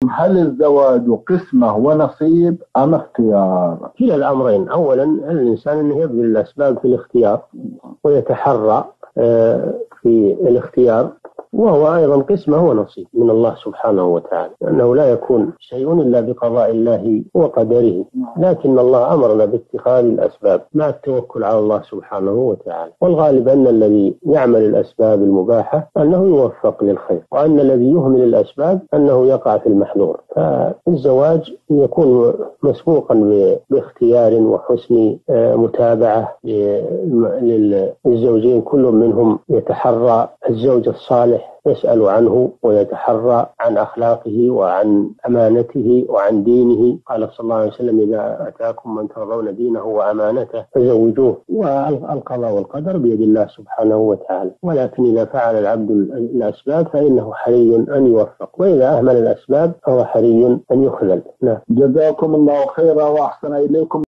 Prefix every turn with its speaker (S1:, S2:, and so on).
S1: هل الزواج قسمة ونصيب أم اختيار؟
S2: كلا الأمرين. أولا الإنسان أنه يبذل الأسباب في الاختيار ويتحرى في الاختيار، وهو أيضا قسمة ونصيب من الله سبحانه وتعالى، لأنه لا يكون شيء إلا بقضاء الله وقدره، لكن الله أمرنا باتخاذ الأسباب مع التوكل على الله سبحانه وتعالى. والغالب أن الذي يعمل الأسباب المباحة أنه يوفق للخير، وأن الذي يهمل الأسباب أنه يقع في المحظور. فالزواج يكون مسبوقا باختيار وحسن متابعة للزوجين، كل منهم يتحرى الزوج الصالح، يسأل عنه ويتحرى عن أخلاقه وعن أمانته وعن دينه. قال صلى الله عليه وسلم: إذا أتاكم من ترضون دينه وأمانته فزوجوه. والقضاء والقدر بيد الله سبحانه وتعالى، ولكن إذا فعل العبد الأسباب فإنه حري أن يوفق، وإذا أهمل الأسباب فهو حري أن يخذل.
S1: جزاكم الله خيرا وأحسن إليكم.